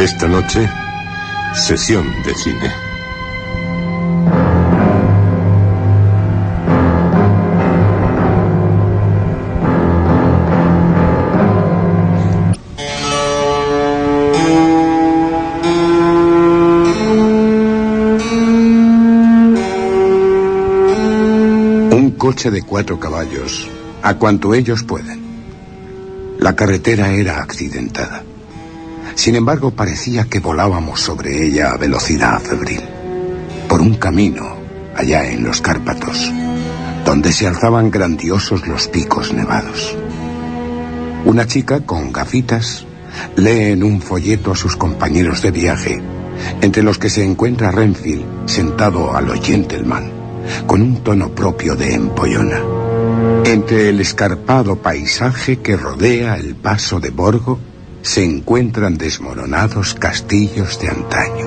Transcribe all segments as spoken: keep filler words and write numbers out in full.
Esta noche, sesión de cine. Un coche de cuatro caballos, a cuanto ellos pueden. La carretera era accidentada. Sin embargo, parecía que volábamos sobre ella a velocidad febril, por un camino allá en los Cárpatos, donde se alzaban grandiosos los picos nevados. Una chica con gafitas lee en un folleto a sus compañeros de viaje, entre los que se encuentra Renfield sentado a lo gentleman, con un tono propio de empollona. Entre el escarpado paisaje que rodea el paso de Borgo se encuentran desmoronados castillos de antaño.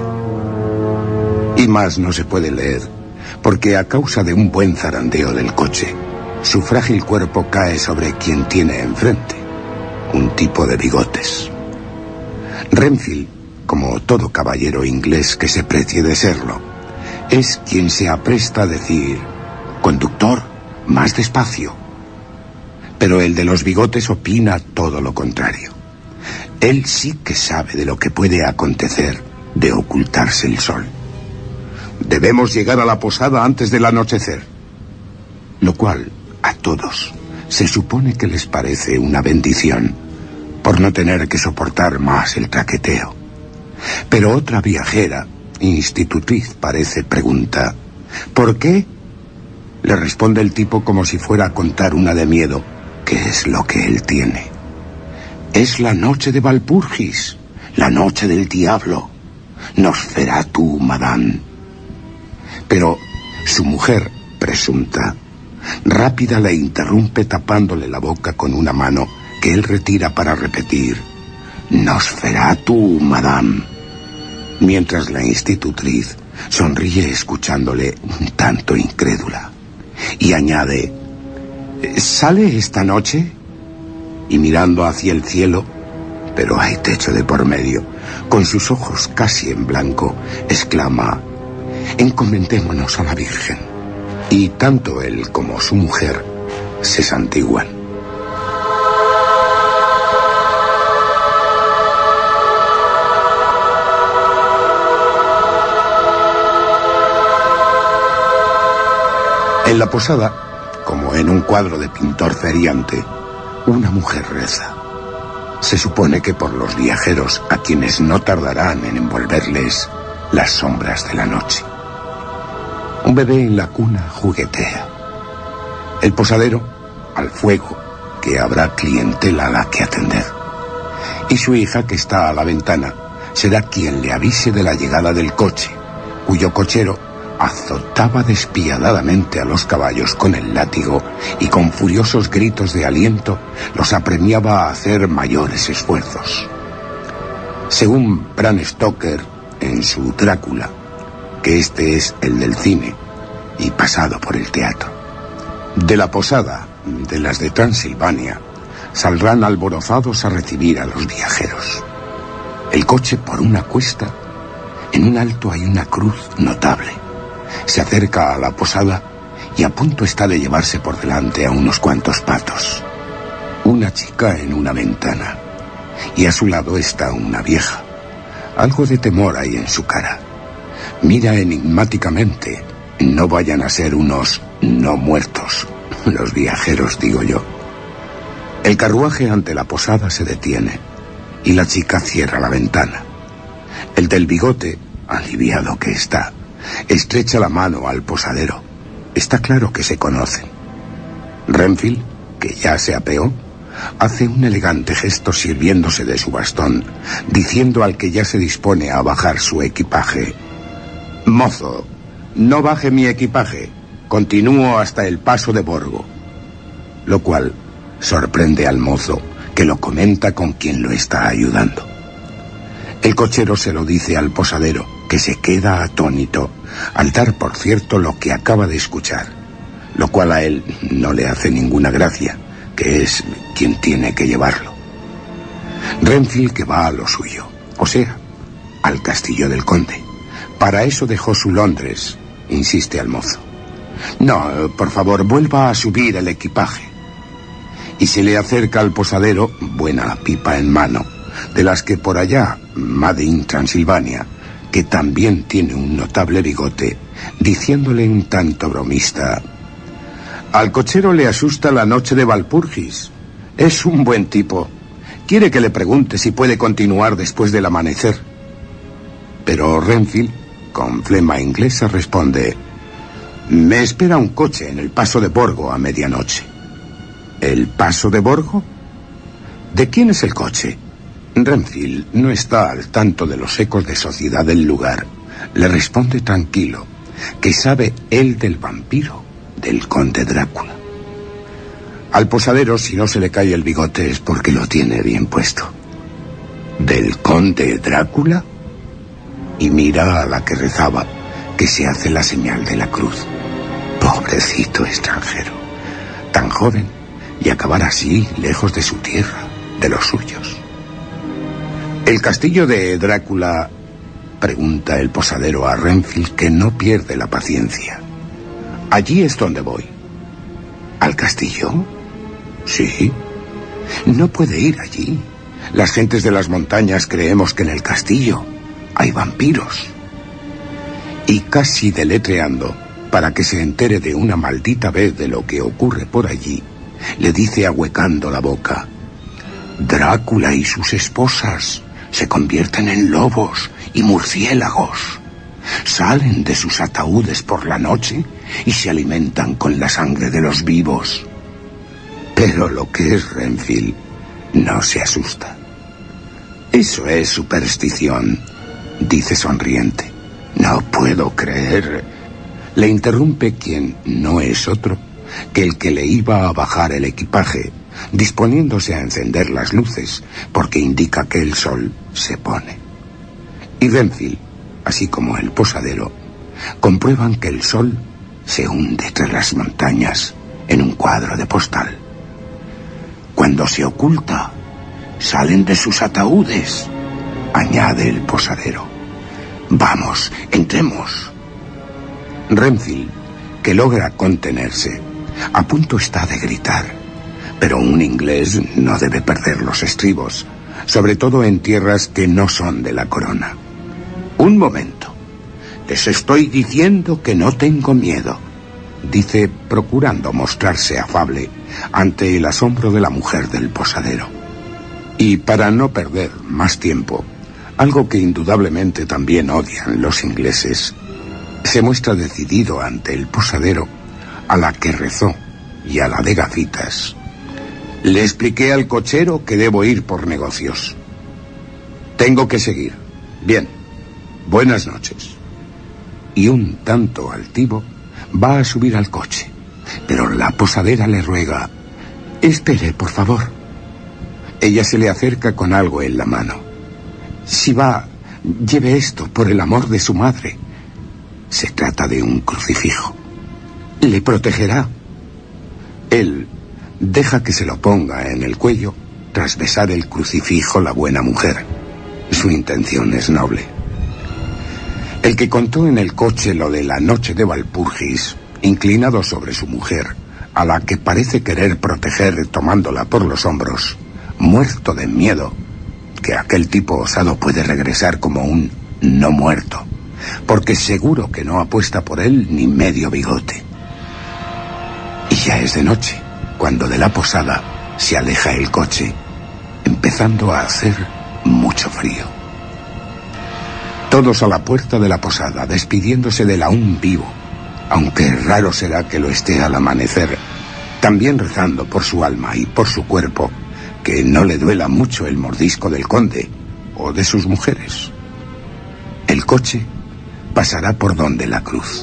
Y más no se puede leer, porque a causa de un buen zarandeo del coche, su frágil cuerpo cae sobre quien tiene enfrente, un tipo de bigotes. Renfield, como todo caballero inglés que se precie de serlo, es quien se apresta a decir: conductor, más despacio. Pero el de los bigotes opina todo lo contrario. Él sí que sabe de lo que puede acontecer de ocultarse el sol. Debemos llegar a la posada antes del anochecer. Lo cual, a todos, se supone que les parece una bendición, por no tener que soportar más el traqueteo. Pero otra viajera, institutriz parece, pregunta: ¿por qué? Le responde el tipo como si fuera a contar una de miedo, que es lo que él tiene. Es la noche de Walpurgis, la noche del diablo. Nosferatu, madame. Pero su mujer, presunta, rápida le interrumpe tapándole la boca con una mano que él retira para repetir: Nosferatu, madame. Mientras la institutriz sonríe escuchándole un tanto incrédula. Y añade: ¿sale esta noche? Y mirando hacia el cielo, pero hay techo de por medio, con sus ojos casi en blanco, exclama: encomendémonos a la Virgen. Y tanto él como su mujer se santiguan. En la posada, como en un cuadro de pintor feriante, una mujer reza. Se supone que por los viajeros a quienes no tardarán en envolverles las sombras de la noche. Un bebé en la cuna juguetea. El posadero, al fuego, que habrá clientela a la que atender. Y su hija, que está a la ventana, será quien le avise de la llegada del coche, cuyo cochero azotaba despiadadamente a los caballos con el látigo y con furiosos gritos de aliento los apremiaba a hacer mayores esfuerzos. Según Bram Stoker en su Drácula, que este es el del cine y pasado por el teatro, de la posada de las de Transilvania saldrán alborozados a recibir a los viajeros. El coche por una cuesta, en un alto hay una cruz notable. Se acerca a la posada y a punto está de llevarse por delante a unos cuantos patos. Una chica en una ventana, y a su lado está una vieja. Algo de temor hay en su cara. Mira enigmáticamente. No vayan a ser unos no muertos, los viajeros, digo yo. El carruaje ante la posada se detiene, y la chica cierra la ventana. El del bigote, aliviado que está, estrecha la mano al posadero. Está claro que se conocen. Renfield, que ya se apeó, hace un elegante gesto sirviéndose de su bastón, diciendo al que ya se dispone a bajar su equipaje: mozo, no baje mi equipaje, continúo hasta el paso de Borgo. Lo cual sorprende al mozo, que lo comenta con quien lo está ayudando. El cochero se lo dice al posadero, que se queda atónito al dar por cierto lo que acaba de escuchar, lo cual a él no le hace ninguna gracia, que es quien tiene que llevarlo. Renfield, que va a lo suyo, o sea, al castillo del conde. Para eso dejó su Londres, insiste al mozo. No, por favor, vuelva a subir el equipaje. Y se le acerca al posadero, buena pipa en mano, de las que por allá, Made in Transilvania, que también tiene un notable bigote, diciéndole un tanto bromista: al cochero le asusta la noche de Walpurgis. Es un buen tipo. Quiere que le pregunte si puede continuar después del amanecer. Pero Renfield, con flema inglesa, responde: me espera un coche en el Paso de Borgo a medianoche. ¿El Paso de Borgo? ¿De quién es el coche? Renfield no está al tanto de los ecos de sociedad del lugar. Le responde tranquilo que sabe él del vampiro, del conde Drácula. Al posadero, si no se le cae el bigote, es porque lo tiene bien puesto. ¿Del conde Drácula? Y mira a la que rezaba, que se hace la señal de la cruz. Pobrecito extranjero, tan joven, y acabar así, lejos de su tierra, de los suyos. ¿El castillo de Drácula? Pregunta el posadero a Renfield, que no pierde la paciencia. Allí es donde voy. ¿Al castillo? Sí. No puede ir allí. Las gentes de las montañas creemos que en el castillo hay vampiros. Y casi deletreando, para que se entere de una maldita vez de lo que ocurre por allí, le dice ahuecando la boca: Drácula y sus esposas se convierten en lobos y murciélagos. Salen de sus ataúdes por la noche y se alimentan con la sangre de los vivos. Pero lo que es Renfield no se asusta. Eso es superstición, dice sonriente. No puedo creer. Le interrumpe quien no es otro que el que le iba a bajar el equipaje, disponiéndose a encender las luces, porque indica que el sol se pone. Y Renfield, así como el posadero, comprueban que el sol se hunde tras las montañas en un cuadro de postal. Cuando se oculta, salen de sus ataúdes, añade el posadero. Vamos, entremos. Renfield, que logra contenerse, a punto está de gritar, pero un inglés no debe perder los estribos, sobre todo en tierras que no son de la corona. Un momento. Les estoy diciendo que no tengo miedo, dice, procurando mostrarse afable ante el asombro de la mujer del posadero. Y para no perder más tiempo, algo que indudablemente también odian los ingleses, se muestra decidido ante el posadero, a la que rezó y a la de gafitas. Le expliqué al cochero que debo ir por negocios. Tengo que seguir. Bien. Buenas noches. Y un tanto altivo va a subir al coche, pero la posadera le ruega: espere, por favor. Ella se le acerca con algo en la mano. Si va, lleve esto por el amor de su madre. Se trata de un crucifijo. Le protegerá. Él deja que se lo ponga en el cuello tras besar el crucifijo la buena mujer. Su intención es noble. El que contó en el coche lo de la noche de Walpurgis, inclinado sobre su mujer, a la que parece querer proteger tomándola por los hombros, muerto de miedo, que aquel tipo osado puede regresar como un no muerto, porque seguro que no apuesta por él ni medio bigote. Y ya es de noche, cuando de la posada se aleja el coche, empezando a hacer mucho frío. Todos a la puerta de la posada, despidiéndose del aún vivo, aunque raro será que lo esté al amanecer, también rezando por su alma y por su cuerpo, que no le duela mucho el mordisco del conde o de sus mujeres. El coche pasará por donde la cruz.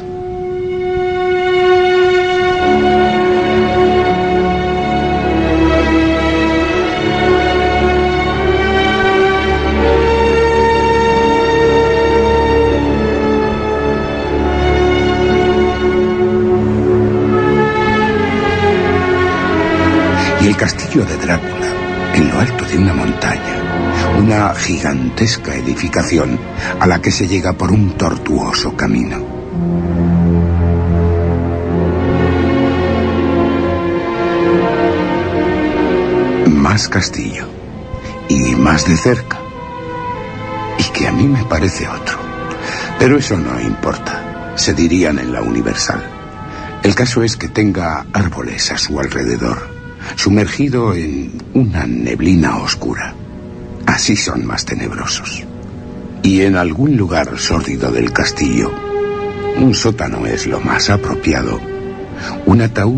Y el castillo de Drácula, en lo alto de una montaña, Una gigantesca edificación a la que se llega por un tortuoso camino. Más castillo. Y más de cerca. Y que a mí me parece otro. Pero eso no importa. Se dirían en la Universal. El caso es que tenga árboles a su alrededor, sumergido en una neblina oscura. Así son más tenebrosos. Y en algún lugar sórdido del castillo, un sótano es lo más apropiado, un ataúd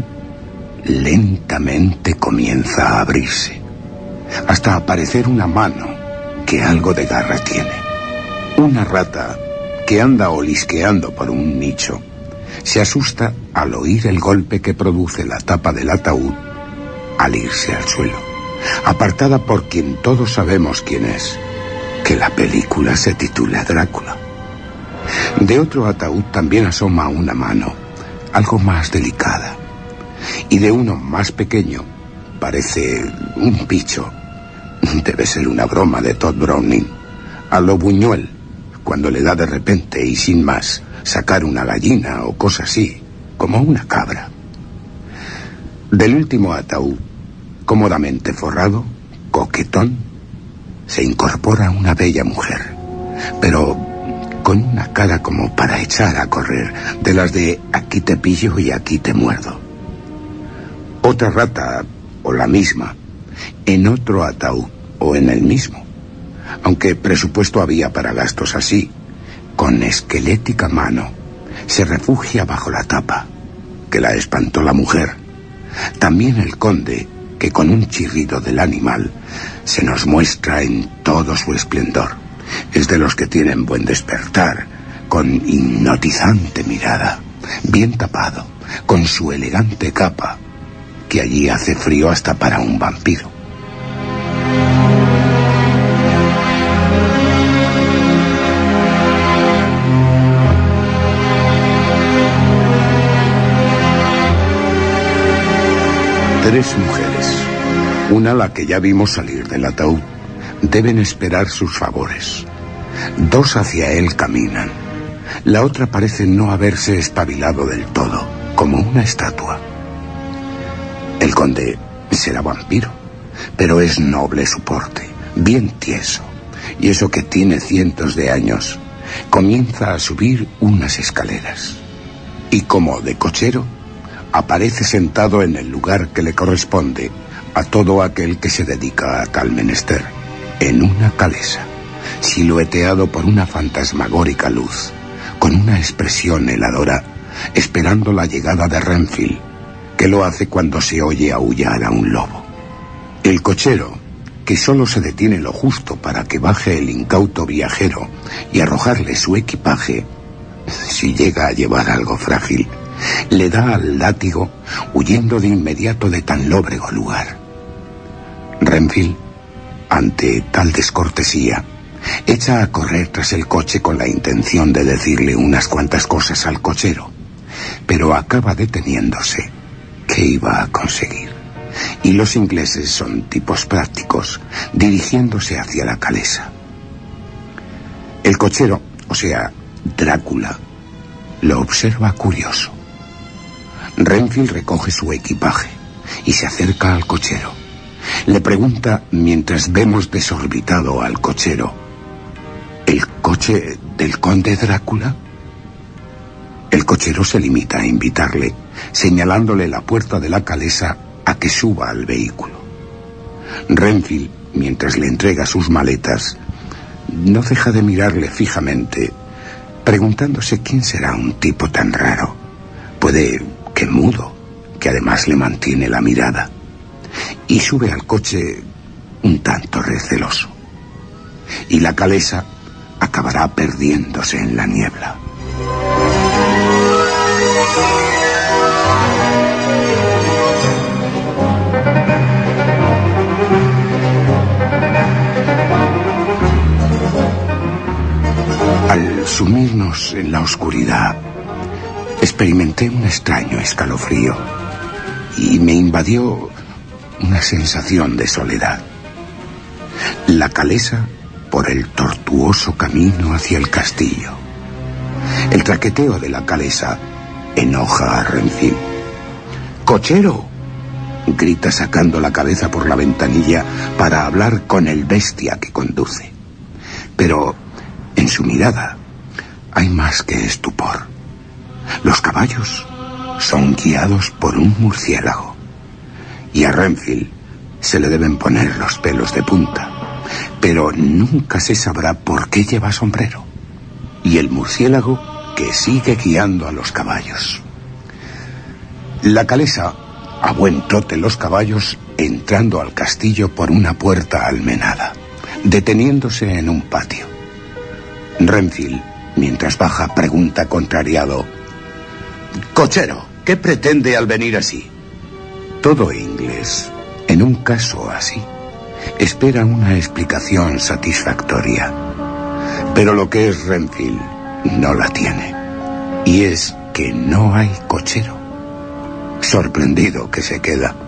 lentamente comienza a abrirse, hasta aparecer una mano que algo de garra tiene. Una rata que anda olisqueando por un nicho se asusta al oír el golpe que produce la tapa del ataúd al irse al suelo, apartada por quien todos sabemos quién es, que la película se titula Drácula. De otro ataúd también asoma una mano, algo más delicada, y de uno más pequeño parece un bicho. Debe ser una broma de Todd Browning, a lo Buñuel, cuando le da de repente y sin más sacar una gallina o cosa así, como una cabra. Del último ataúd, cómodamente forrado, coquetón, se incorpora una bella mujer, pero con una cara como para echar a correr, de las de aquí te pillo y aquí te muerdo. Otra rata, o la misma, en otro ataúd, o en el mismo, aunque presupuesto había para gastos así, con esquelética mano, se refugia bajo la tapa, que la espantó la mujer. También el conde, que con un chirrido del animal se nos muestra en todo su esplendor. Es de los que tienen buen despertar, con hipnotizante mirada, bien tapado, con su elegante capa, que allí hace frío hasta para un vampiro. Tres mujeres, una la que ya vimos salir del ataúd, deben esperar sus favores. Dos hacia él caminan. La otra parece no haberse espabilado del todo, como una estatua. El conde será vampiro, pero es noble su porte, bien tieso, y eso que tiene cientos de años, comienza a subir unas escaleras. Y como de cochero, aparece sentado en el lugar que le corresponde a todo aquel que se dedica a tal menester, en una calesa, silueteado por una fantasmagórica luz, con una expresión heladora, esperando la llegada de Renfield, que lo hace cuando se oye aullar a un lobo. El cochero, que solo se detiene lo justo para que baje el incauto viajero y arrojarle su equipaje, si llega a llevar algo frágil, le da al látigo, huyendo de inmediato de tan lóbrego lugar. Renfield, ante tal descortesía, echa a correr tras el coche con la intención de decirle unas cuantas cosas al cochero, pero acaba deteniéndose. ¿Qué iba a conseguir? Y los ingleses son tipos prácticos, dirigiéndose hacia la calesa. El cochero, o sea, Drácula, lo observa curioso. Renfield recoge su equipaje y se acerca al cochero. Le pregunta mientras vemos desorbitado al cochero: ¿el coche del conde Drácula? El cochero se limita a invitarle, señalándole la puerta de la calesa a que suba al vehículo. Renfield, mientras le entrega sus maletas, no deja de mirarle fijamente, preguntándose quién será un tipo tan raro. Puede que mudo, que además le mantiene la mirada, y sube al coche un tanto receloso. Y la calesa acabará perdiéndose en la niebla. Al sumirnos en la oscuridad, experimenté un extraño escalofrío y me invadió una sensación de soledad. La calesa por el tortuoso camino hacia el castillo. El traqueteo de la calesa enoja a Renfield. ¡Cochero!, grita sacando la cabeza por la ventanilla para hablar con el bestia que conduce. Pero en su mirada hay más que estupor. Los caballos son guiados por un murciélago. Y a Renfield se le deben poner los pelos de punta. Pero nunca se sabrá por qué lleva sombrero. Y el murciélago que sigue guiando a los caballos. La calesa, a buen trote los caballos, entrando al castillo por una puerta almenada, deteniéndose en un patio. Renfield, mientras baja, pregunta contrariado: «Cochero, ¿qué pretende al venir así?» Todo inglés, en un caso así, espera una explicación satisfactoria. Pero lo que es Renfield no la tiene. Y es que no hay cochero. Sorprendido que se queda.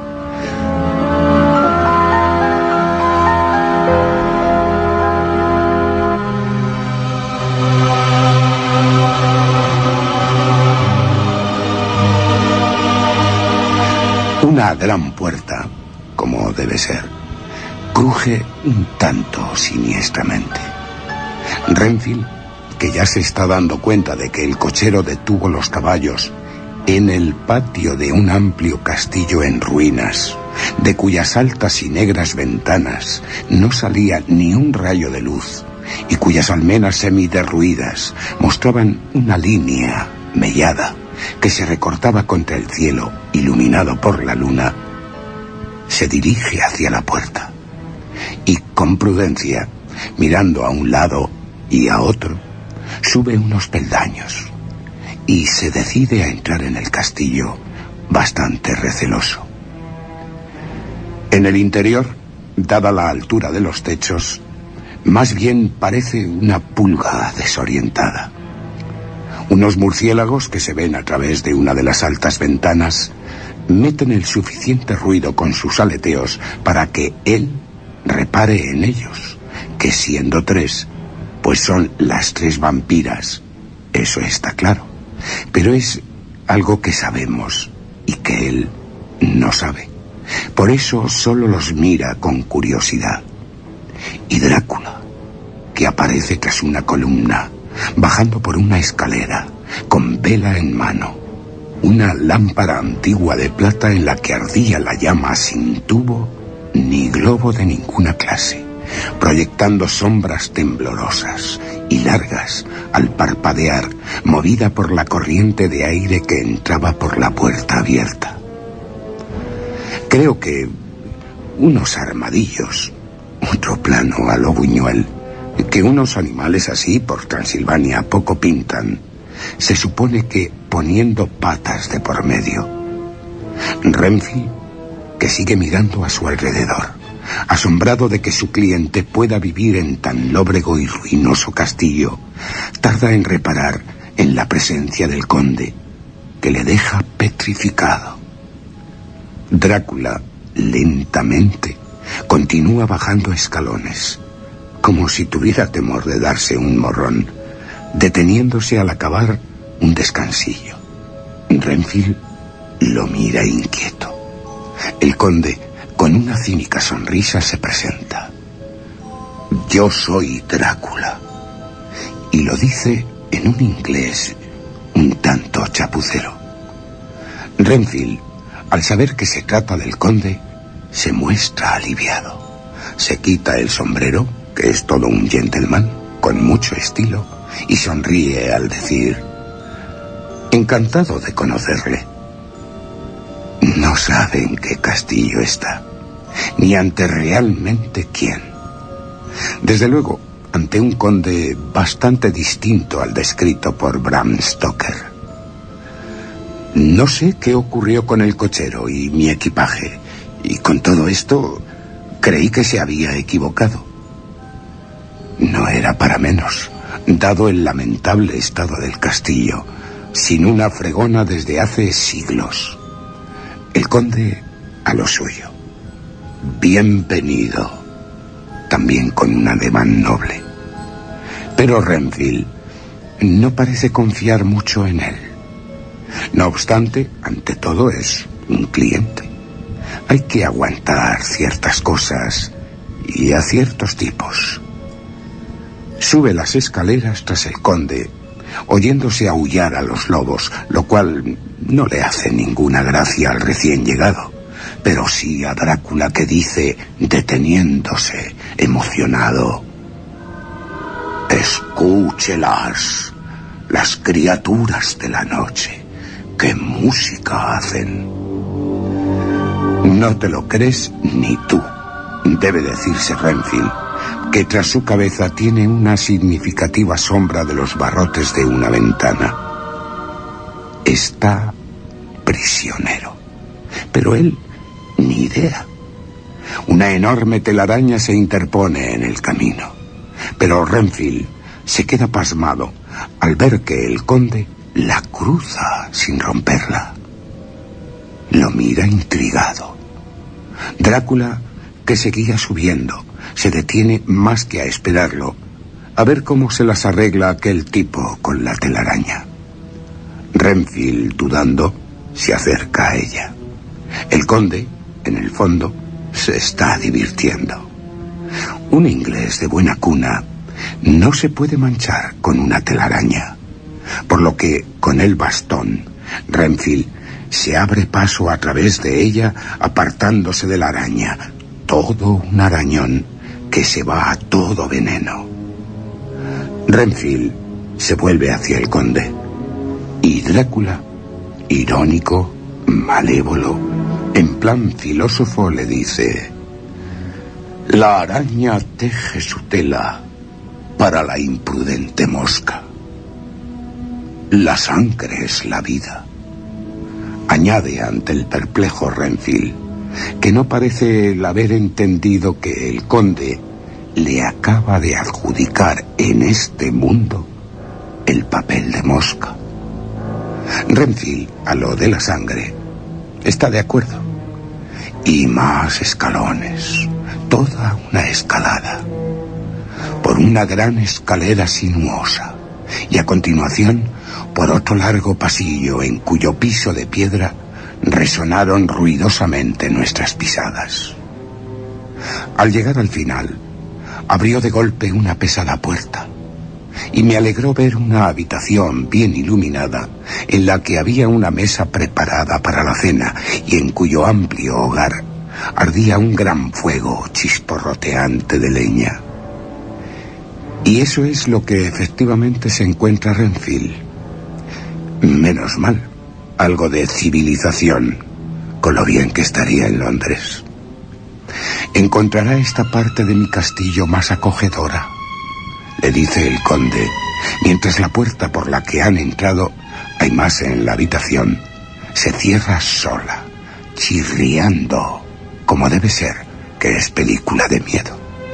Una gran puerta, como debe ser, cruje un tanto siniestramente. Renfield, que ya se está dando cuenta de que el cochero detuvo los caballos en el patio de un amplio castillo en ruinas, de cuyas altas y negras ventanas no salía ni un rayo de luz, y cuyas almenas semiderruidas mostraban una línea mellada que se recortaba contra el cielo, iluminado por la luna, se dirige hacia la puerta. Y con prudencia, mirando a un lado y a otro, sube unos peldaños y se decide a entrar en el castillo, bastante receloso. En el interior, dada la altura de los techos, más bien parece una pulga desorientada. Unos murciélagos que se ven a través de una de las altas ventanas meten el suficiente ruido con sus aleteos para que él repare en ellos, que siendo tres, pues son las tres vampiras, eso está claro, pero es algo que sabemos y que él no sabe. Por eso solo los mira con curiosidad. Y Drácula, que aparece tras una columna, bajando por una escalera, con vela en mano, una lámpara antigua de plata en la que ardía la llama sin tubo ni globo de ninguna clase, proyectando sombras temblorosas y largas al parpadear, movida por la corriente de aire que entraba por la puerta abierta. Creo que unos armadillos, otro plano a lo Buñuel, que unos animales así por Transilvania poco pintan, se supone que poniendo patas de por medio. Renfield, que sigue mirando a su alrededor, asombrado de que su cliente pueda vivir en tan lóbrego y ruinoso castillo, tarda en reparar en la presencia del conde, que le deja petrificado. Drácula, lentamente, continúa bajando escalones, como si tuviera temor de darse un morrón, deteniéndose al acabar un descansillo. Renfield lo mira inquieto. El conde, con una cínica sonrisa, se presenta. «Yo soy Drácula», y lo dice en un inglés un tanto chapucero. Renfield, al saber que se trata del conde, se muestra aliviado. Se quita el sombrero, que es todo un gentleman, con mucho estilo, y sonríe al decir: «Encantado de conocerle». No sabe en qué castillo está, ni ante realmente quién. Desde luego, ante un conde bastante distinto al descrito por Bram Stoker. No sé qué ocurrió con el cochero y mi equipaje, y con todo esto creí que se había equivocado. No era para menos, dado el lamentable estado del castillo, sin una fregona desde hace siglos. El conde a lo suyo. «Bienvenido», también con un ademán noble. Pero Renfield no parece confiar mucho en él. No obstante, ante todo es un cliente. Hay que aguantar ciertas cosas y a ciertos tipos. Sube las escaleras tras el conde, oyéndose aullar a los lobos, lo cual no le hace ninguna gracia al recién llegado, pero sí a Drácula, que dice, deteniéndose, emocionado: escúchelas, las criaturas de la noche, qué música hacen. No te lo crees ni tú, debe decirse Renfield, que tras su cabeza tiene una significativa sombra de los barrotes de una ventana. Está prisionero, pero él ni idea. Una enorme telaraña se interpone en el camino, pero Renfield se queda pasmado al ver que el conde la cruza sin romperla. Lo mira intrigado. Drácula, que seguía subiendo, se detiene más que a esperarlo, a ver cómo se las arregla aquel tipo con la telaraña. Renfield, dudando, se acerca a ella. El conde, en el fondo, se está divirtiendo. Un inglés de buena cuna no se puede manchar con una telaraña, por lo que, con el bastón, Renfield se abre paso a través de ella, apartándose de la araña, todo un arañón que se va a todo veneno. Renfield se vuelve hacia el conde, y Drácula, irónico, malévolo, en plan filósofo, le dice: la araña teje su tela para la imprudente mosca. La sangre es la vida. Añade ante el perplejo Renfield, que no parece el haber entendido que el conde le acaba de adjudicar en este mundo el papel de mosca. Renfield, a lo de la sangre, está de acuerdo. Y más escalones, toda una escalada, por una gran escalera sinuosa, y a continuación por otro largo pasillo en cuyo piso de piedra resonaron ruidosamente nuestras pisadas. Al llegar al final, abrió de golpe una pesada puerta, y me alegró ver una habitación bien iluminada, en la que había una mesa preparada para la cena, y en cuyo amplio hogar ardía un gran fuego chisporroteante de leña. Y eso es lo que efectivamente se encuentra Renfield. Menos mal, algo de civilización, con lo bien que estaría en Londres. Encontrará esta parte de mi castillo más acogedora, le dice el conde, mientras la puerta por la que han entrado, hay más en la habitación, se cierra sola, chirriando, como debe ser, que es película de miedo.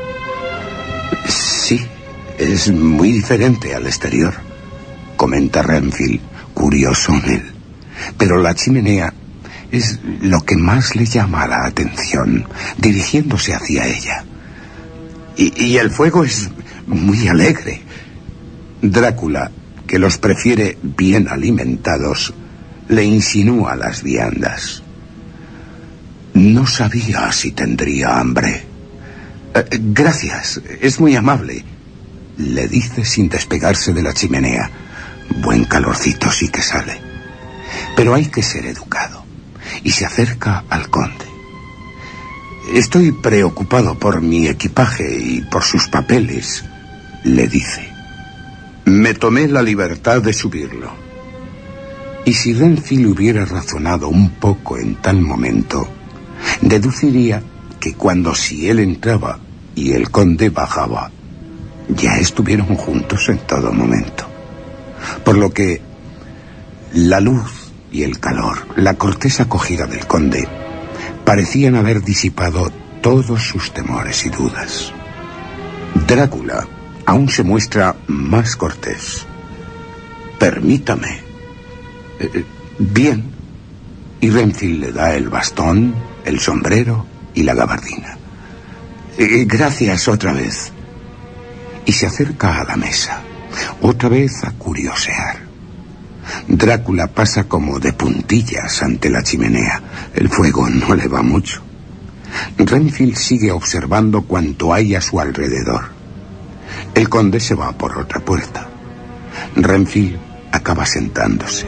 Sí, es muy diferente al exterior, comenta Renfield, curioso en él, pero la chimenea es lo que más le llama la atención, dirigiéndose hacia ella. Y, y el fuego es muy alegre. Drácula, que los prefiere bien alimentados, le insinúa las viandas. No sabía si tendría hambre. Eh, gracias, es muy amable, le dice sin despegarse de la chimenea. Buen calorcito sí que sale. Pero hay que ser educado, y se acerca al conde. Estoy preocupado por mi equipaje y por sus papeles, le dice. Me tomé la libertad de subirlo. Y si Renfield hubiera razonado un poco en tal momento, deduciría que cuando si él entraba y el conde bajaba, ya estuvieron juntos en todo momento. Por lo que la luz y el calor, la cortés acogida del conde, parecían haber disipado todos sus temores y dudas. Drácula aún se muestra más cortés. Permítame. Eh, bien. Y Renfield le da el bastón, el sombrero y la gabardina. Eh, gracias otra vez. Y se acerca a la mesa, otra vez a curiosear. Drácula pasa como de puntillas ante la chimenea. El fuego no le va mucho. Renfield sigue observando cuanto hay a su alrededor. El conde se va por otra puerta. Renfield acaba sentándose.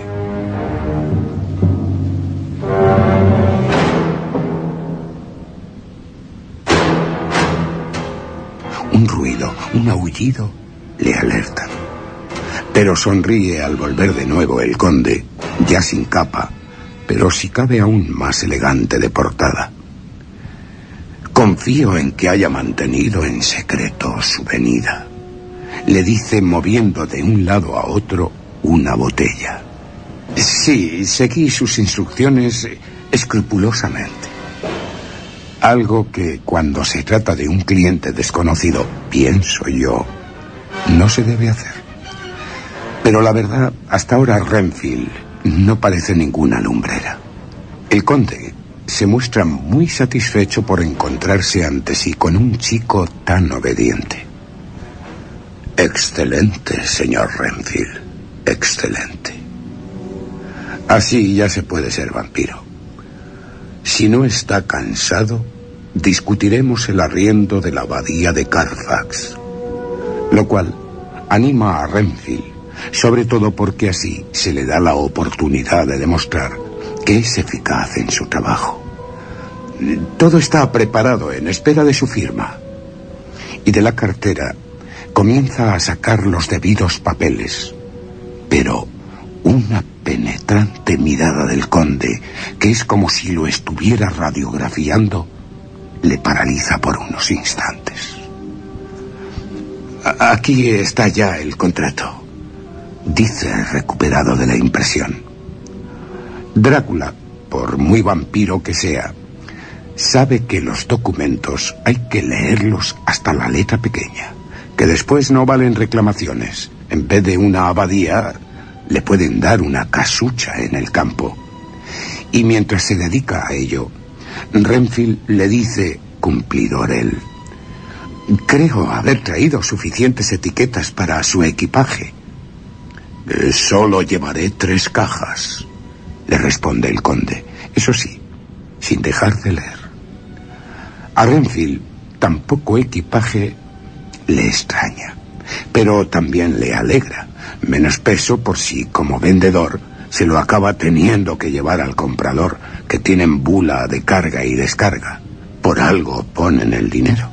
Un ruido, un aullido, le alertan. Pero sonríe al volver de nuevo el conde, ya sin capa, pero si cabe aún más elegante de portada. Confío en que haya mantenido en secreto su venida, le dice moviendo de un lado a otro una botella. Sí, seguí sus instrucciones escrupulosamente. Algo que, cuando se trata de un cliente desconocido, pienso yo, no se debe hacer. Pero la verdad, hasta ahora Renfield no parece ninguna lumbrera. El conde se muestra muy satisfecho por encontrarse ante sí con un chico tan obediente. Excelente, señor Renfield, excelente. Así ya se puede ser vampiro. Si no está cansado, discutiremos el arriendo de la abadía de Carfax. Lo cual anima a Renfield, sobre todo porque así se le da la oportunidad de demostrar que es eficaz en su trabajo. Todo está preparado en espera de su firma. Y de la cartera comienza a sacar los debidos papeles. Pero una penetrante mirada del conde, que es como si lo estuviera radiografiando, le paraliza por unos instantes. Aquí está ya el contrato, dice recuperado de la impresión. Drácula, por muy vampiro que sea, sabe que los documentos hay que leerlos hasta la letra pequeña, que después no valen reclamaciones. En vez de una abadía, le pueden dar una casucha en el campo. Y mientras se dedica a ello, Renfield le dice, cumplidor él: creo haber traído suficientes etiquetas para su equipaje. Eh, solo llevaré tres cajas, le responde el conde, eso sí, sin dejar de leer. A Renfield tampoco equipaje le extraña, pero también le alegra. Menos peso por si, como vendedor, se lo acaba teniendo que llevar al comprador, que tienen bula de carga y descarga. Por algo ponen el dinero.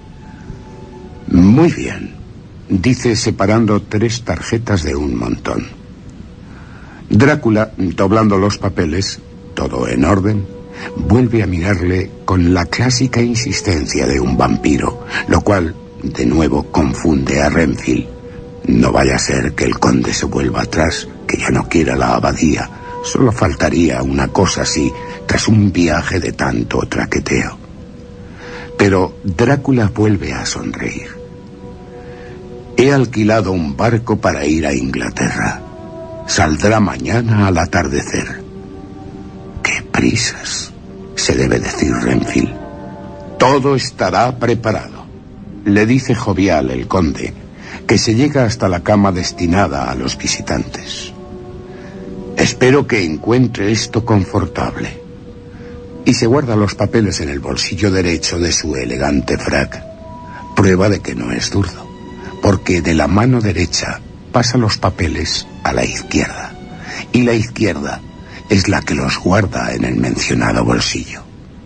Muy bien, dice separando tres tarjetas de un montón. Drácula, doblando los papeles, todo en orden, vuelve a mirarle con la clásica insistencia de un vampiro, lo cual, de nuevo, confunde a Renfield. No vaya a ser que el conde se vuelva atrás, que ya no quiera la abadía. Solo faltaría una cosa así, tras un viaje de tanto traqueteo. Pero Drácula vuelve a sonreír. He alquilado un barco para ir a Inglaterra. Saldrá mañana al atardecer. ¡Qué prisas!, se debe decir Renfield. Todo estará preparado, le dice jovial el conde, que se llega hasta la cama destinada a los visitantes. Espero que encuentre esto confortable. Y se guarda los papeles en el bolsillo derecho de su elegante frac, prueba de que no es zurdo, porque de la mano derecha pasa los papeles a la izquierda, y la izquierda es la que los guarda en el mencionado bolsillo.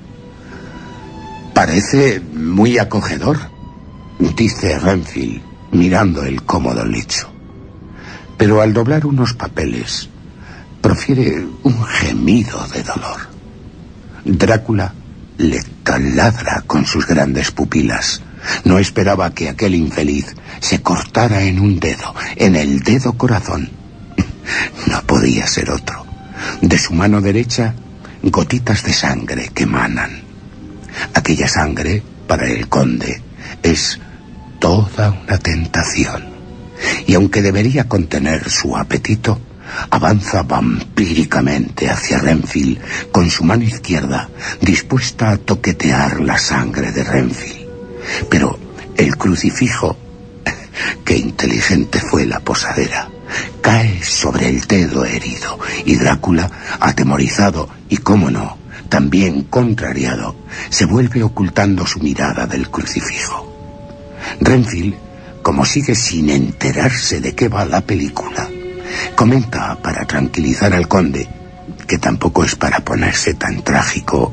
Parece muy acogedor, dice Renfield, mirando el cómodo lecho. Pero al doblar unos papeles, profiere un gemido de dolor. Drácula le taladra con sus grandes pupilas. No esperaba que aquel infeliz se cortara en un dedo, en el dedo corazón. No podía ser otro. De su mano derecha, gotitas de sangre que manan. Aquella sangre, para el conde, es toda una tentación. Y aunque debería contener su apetito, avanza vampíricamente hacia Renfield con su mano izquierda, dispuesta a toquetear la sangre de Renfield. Pero el crucifijo, qué inteligente fue la posadera, cae sobre el dedo herido y Drácula, atemorizado y, cómo no, también contrariado, se vuelve ocultando su mirada del crucifijo. Renfield, como sigue sin enterarse de qué va la película, comenta para tranquilizar al conde, que tampoco es para ponerse tan trágico: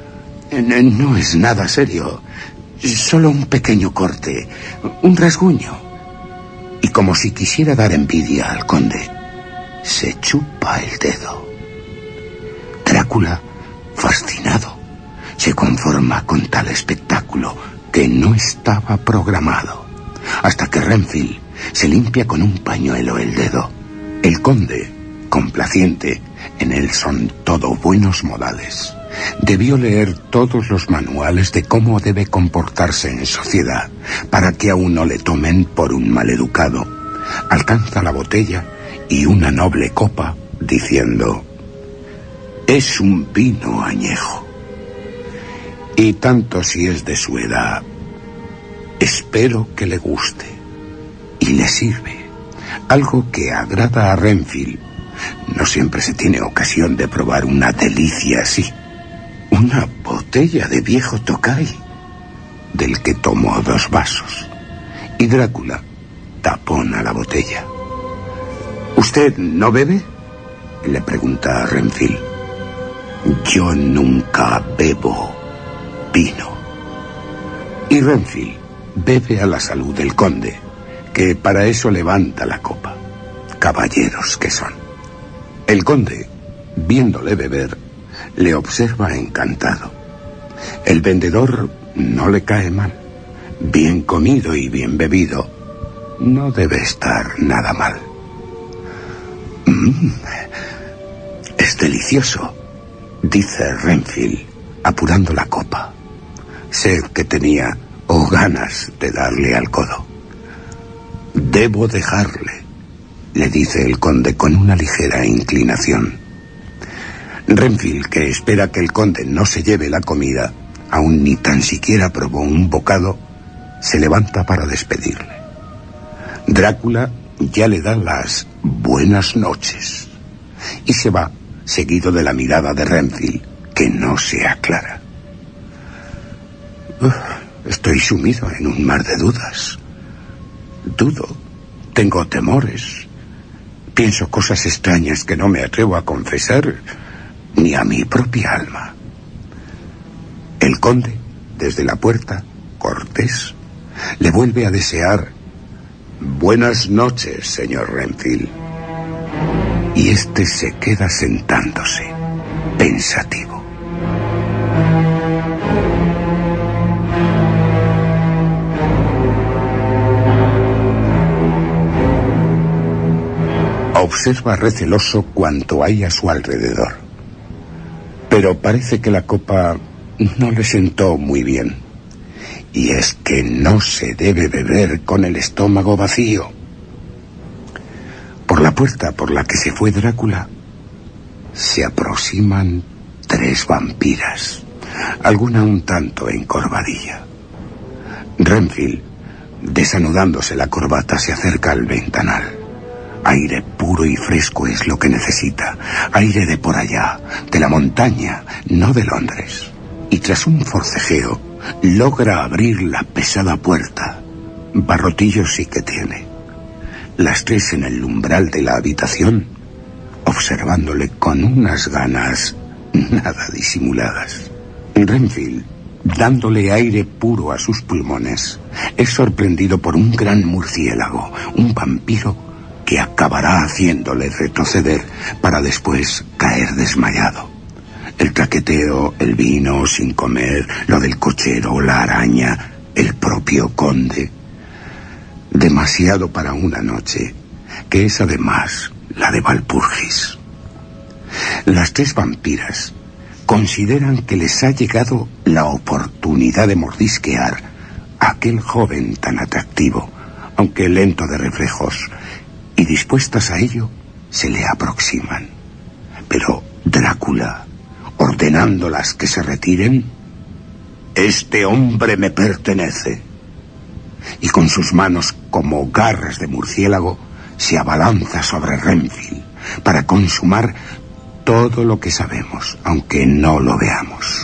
no es nada serio, solo un pequeño corte, un rasguño. Y como si quisiera dar envidia al conde, se chupa el dedo. Drácula, fascinado, se conforma con tal espectáculo que no estaba programado, hasta que Renfield se limpia con un pañuelo el dedo. El conde, complaciente, en él son todo buenos modales, debió leer todos los manuales de cómo debe comportarse en sociedad para que a uno le tomen por un maleducado. Alcanza la botella y una noble copa, diciendo: es un vino añejo. Y tanto si es de su edad, espero que le guste. Y le sirve, algo que agrada a Renfield. No siempre se tiene ocasión de probar una delicia así. Una botella de viejo Tokay, del que tomó dos vasos. Y Drácula tapona la botella. ¿Usted no bebe?, le pregunta a Renfield. Yo nunca bebo vino. Y Renfield bebe a la salud del conde, que para eso levanta la copa. Caballeros que son. El conde, viéndole beber, le observa encantado. El vendedor no le cae mal. Bien comido y bien bebido, no debe estar nada mal. Mm, es delicioso, dice Renfield, apurando la copa. Sed que tenía o ganas de darle al codo. Debo dejarle, le dice el conde con una ligera inclinación. Renfield, que espera que el conde no se lleve la comida, aún ni tan siquiera probó un bocado, se levanta para despedirle. Drácula ya le da las buenas noches y se va, seguido de la mirada de Renfield, que no se aclara. Uf, estoy sumido en un mar de dudas. Dudo, tengo temores, pienso cosas extrañas que no me atrevo a confesar ni a mi propia alma. El conde, desde la puerta, cortés, le vuelve a desear buenas noches, señor Renfield. Y este se queda sentándose, pensativo. Observa receloso cuanto hay a su alrededor. Pero parece que la copa no le sentó muy bien. Y es que no se debe beber con el estómago vacío. Por la puerta por la que se fue Drácula se aproximan tres vampiras, alguna un tanto encorvadilla. Renfield, desanudándose la corbata, se acerca al ventanal. Aire puro y fresco es lo que necesita. Aire de por allá, de la montaña, no de Londres. Y tras un forcejeo, logra abrir la pesada puerta. Barrotillo sí que tiene. Las tres en el umbral de la habitación, observándole con unas ganas nada disimuladas. Renfield, dándole aire puro a sus pulmones, es sorprendido por un gran murciélago, un vampiro que acabará haciéndole retroceder para después caer desmayado. El traqueteo, el vino sin comer, lo del cochero, la araña, el propio conde. Demasiado para una noche, que es además la de Walpurgis. Las tres vampiras consideran que les ha llegado la oportunidad de mordisquear a aquel joven tan atractivo, aunque lento de reflejos, y dispuestas a ello, se le aproximan. Pero Drácula, ordenándolas que se retiren: este hombre me pertenece. y con sus manos como garras de murciélago se abalanza sobre Renfield para consumar todo lo que sabemos, aunque no lo veamos.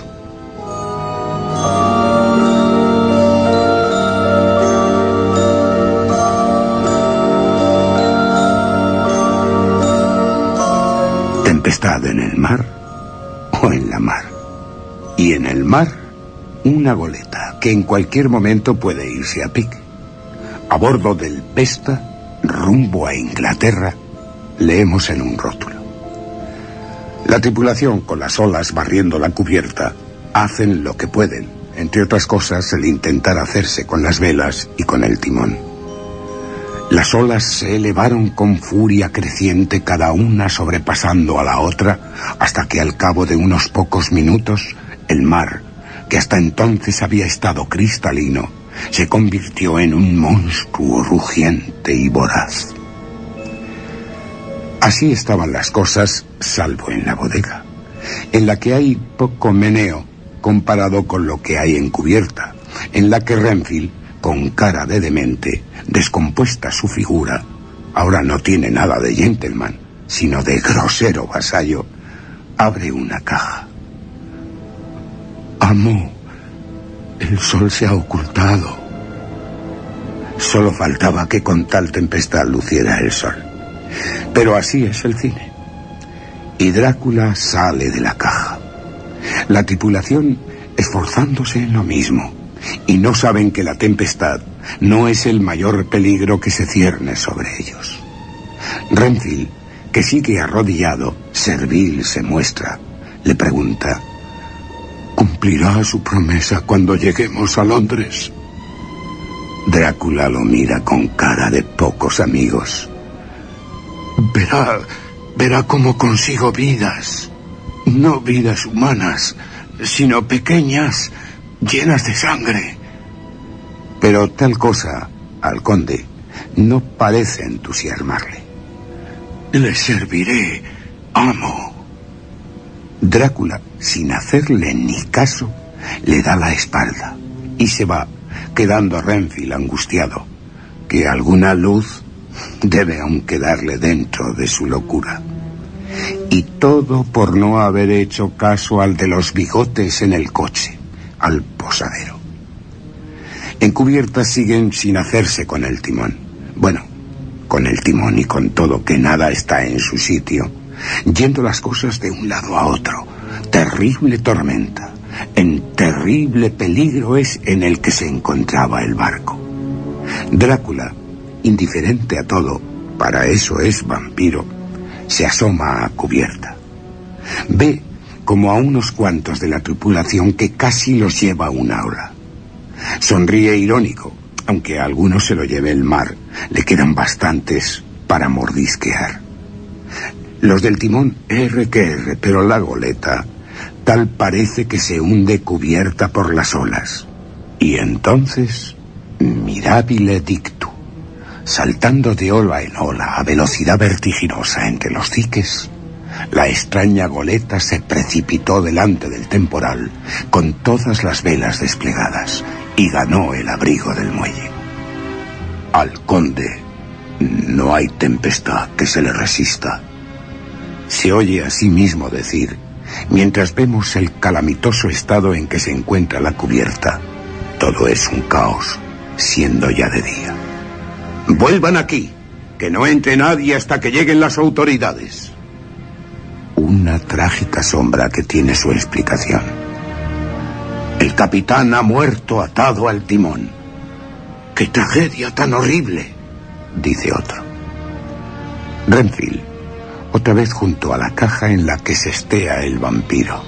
Tempestad en el mar o en la mar. Y en el mar, una goleta que en cualquier momento puede irse a pique. A bordo del Vesta, rumbo a Inglaterra, leemos en un rótulo: la tripulación, con las olas barriendo la cubierta, hacen lo que pueden, entre otras cosas el intentar hacerse con las velas y con el timón. Las olas se elevaron con furia creciente, cada una sobrepasando a la otra, hasta que al cabo de unos pocos minutos, el mar, que hasta entonces había estado cristalino, se convirtió en un monstruo rugiente y voraz. Así estaban las cosas, salvo en la bodega, en la que hay poco meneo comparado con lo que hay en cubierta, en la que Renfield, con cara de demente, descompuesta su figura, ahora no tiene nada de gentleman, sino de grosero vasallo, abre una caja. Amo, el sol se ha ocultado. Solo faltaba que con tal tempestad luciera el sol. Pero así es el cine. Y Drácula sale de la caja. La tripulación esforzándose en lo mismo, y no saben que la tempestad no es el mayor peligro que se cierne sobre ellos. Renfield, que sigue arrodillado, servil se muestra, le pregunta: ¿cumplirá su promesa cuando lleguemos a Londres? Drácula lo mira con cara de pocos amigos. Verá, verá cómo consigo vidas, no vidas humanas, sino pequeñas, llenas de sangre. Pero tal cosa, al conde, no parece entusiasmarle. Le serviré, amo. Drácula, sin hacerle ni caso, le da la espalda y se va, quedando Renfield angustiado, que alguna luz debe aún quedarle dentro de su locura. Y todo por no haber hecho caso al de los bigotes en el coche, al posadero. En cubierta siguen sin hacerse con el timón. Bueno, con el timón y con todo, que nada está en su sitio, yendo las cosas de un lado a otro. Terrible tormenta, en terrible peligro es en el que se encontraba el barco. Drácula, indiferente a todo, para eso es vampiro, se asoma a cubierta. Ve como a unos cuantos de la tripulación que casi los lleva una ola. Sonríe irónico, aunque a algunos se lo lleve el mar, le quedan bastantes para mordisquear. Los del timón R que R, pero la goleta tal parece que se hunde cubierta por las olas. Y entonces, mirabile dictu, saltando de ola en ola a velocidad vertiginosa entre los diques, la extraña goleta se precipitó delante del temporal con todas las velas desplegadas y ganó el abrigo del muelle. Al conde no hay tempestad que se le resista. Se oye a sí mismo decir, mientras vemos el calamitoso estado en que se encuentra la cubierta. Todo es un caos, siendo ya de día. Vuelvan aquí, que no entre nadie hasta que lleguen las autoridades. Una trágica sombra que tiene su explicación. El capitán ha muerto atado al timón. ¡Qué tragedia tan horrible!, dice otro. Renfield, otra vez junto a la caja en la que se estea el vampiro.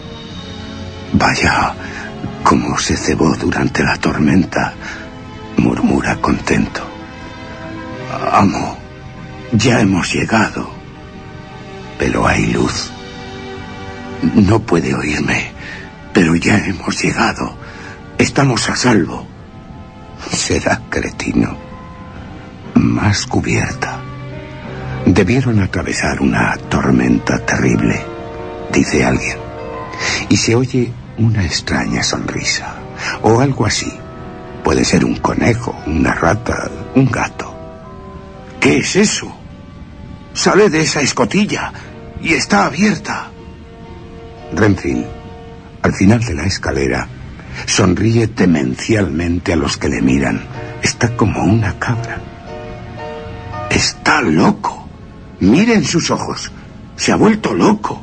Vaya, cómo se cebó durante la tormenta, murmura contento. Amo, ya hemos llegado. Pero hay luz. No puede oírme, pero ya hemos llegado. Estamos a salvo. Será cretino. Más cubierta. Debieron atravesar una tormenta terrible, dice alguien. Y se oye una extraña sonrisa, o algo así, Puede ser un conejo, una rata, un gato. ¿Qué es eso? Sale de esa escotilla y está abierta. Renfield, al final de la escalera, sonríe demencialmente a los que le miran. Está como una cabra. Está loco. Miren sus ojos. Se ha vuelto loco.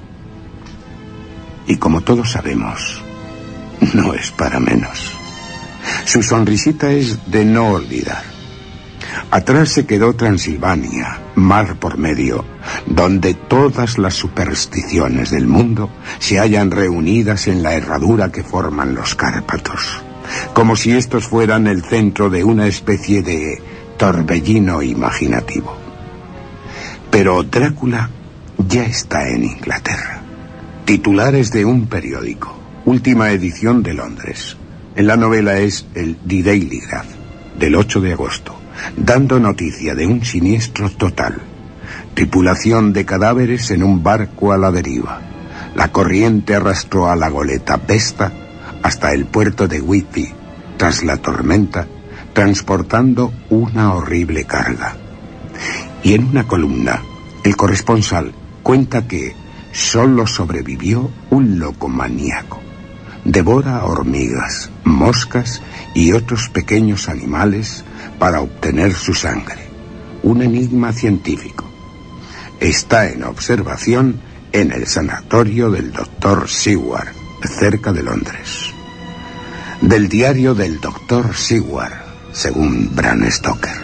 Y como todos sabemos, no es para menos. Su sonrisita es de no olvidar. Atrás se quedó Transilvania, mar por medio, donde todas las supersticiones del mundo se hallan reunidas en la herradura que forman los Cárpatos, como si estos fueran el centro de una especie de torbellino imaginativo. Pero Drácula ya está en Inglaterra. Titulares de un periódico, última edición de Londres. En la novela es el The Daily Graph, del ocho de agosto, dando noticia de un siniestro total. Tripulación de cadáveres en un barco a la deriva. La corriente arrastró a la goleta Vesta hasta el puerto de Whitby, tras la tormenta, transportando una horrible carga. Y en una columna, el corresponsal cuenta que solo sobrevivió un loco maníaco. Devora hormigas, moscas y otros pequeños animales para obtener su sangre. Un enigma científico. Está en observación en el sanatorio del doctor Seward, cerca de Londres. Del diario del doctor Seward, según Bram Stoker.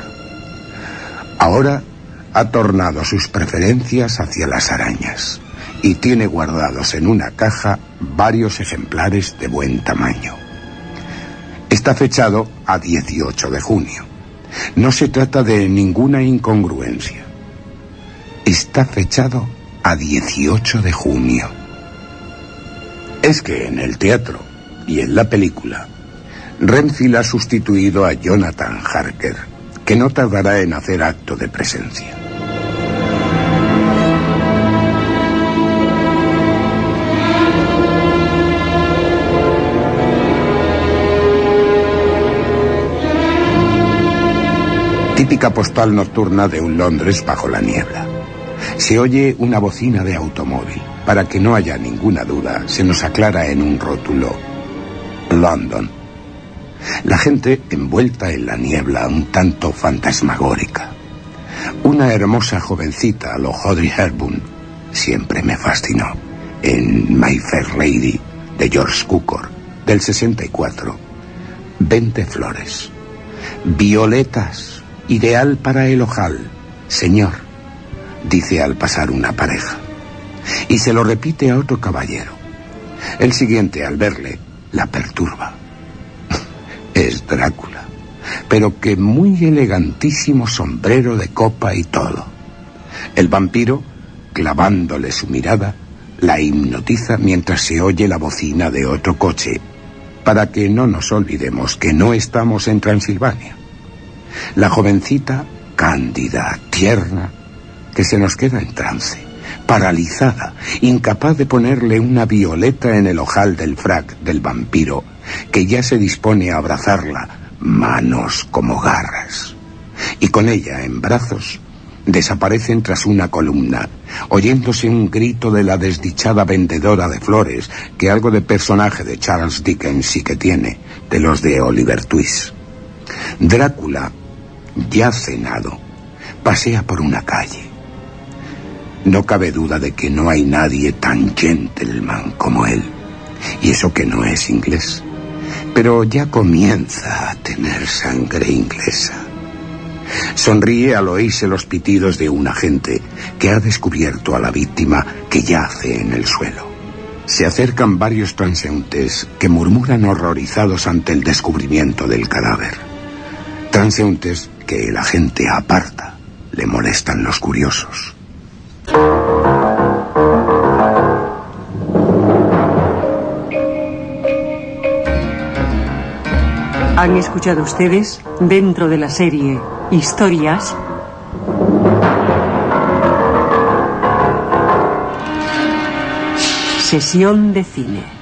Ahora ha tornado sus preferencias hacia las arañas y tiene guardados en una caja varios ejemplares de buen tamaño. Está fechado a dieciocho de junio. No se trata de ninguna incongruencia. Está fechado a dieciocho de junio. Es que en el teatro y en la película, Renfield ha sustituido a Jonathan Harker, que no tardará en hacer acto de presencia. Típica postal nocturna de un Londres bajo la niebla. Se oye una bocina de automóvil. Para que no haya ninguna duda, se nos aclara en un rótulo: London. La gente envuelta en la niebla un tanto fantasmagórica. Una hermosa jovencita a lo Audrey Hepburn siempre me fascinó. En My Fair Lady, de George Cukor, del sesenta y cuatro. Veinte flores. Violetas. Ideal para el ojal, señor, dice al pasar una pareja. Y se lo repite a otro caballero. El siguiente, al verle, la perturba. Es Drácula, pero que muy elegantísimo sombrero de copa y todo. El vampiro, clavándole su mirada, la hipnotiza mientras se oye la bocina de otro coche, para que no nos olvidemos que no estamos en Transilvania. La jovencita, cándida, tierna, que se nos queda en trance, paralizada, incapaz de ponerle una violeta en el ojal del frac del vampiro, que ya se dispone a abrazarla, manos como garras. Y con ella en brazos, desaparecen tras una columna, oyéndose un grito de la desdichada vendedora de flores, que algo de personaje de Charles Dickens sí que tiene, de los de Oliver Twist. Drácula, ya cenado, pasea por una calle. No cabe duda de que no hay nadie tan gentleman como él, y eso que no es inglés, pero ya comienza a tener sangre inglesa. Sonríe al oírse los pitidos de un agente que ha descubierto a la víctima que yace en el suelo. Se acercan varios transeúntes que murmuran horrorizados ante el descubrimiento del cadáver. Transeúntes que el agente aparta, le molestan los curiosos. Han escuchado ustedes, dentro de la serie Historias, Sesión de Cine.